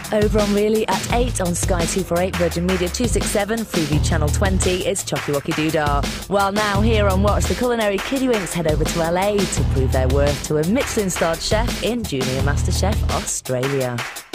Over on Really at 8 on Sky 248, Virgin Media 267, Freeview Channel 20, it's Chocky Wocky Doodah. While now here on Wacth, the culinary kiddywinks head over to LA to prove their worth to a Michelin-starred chef in Junior MasterChef Australia.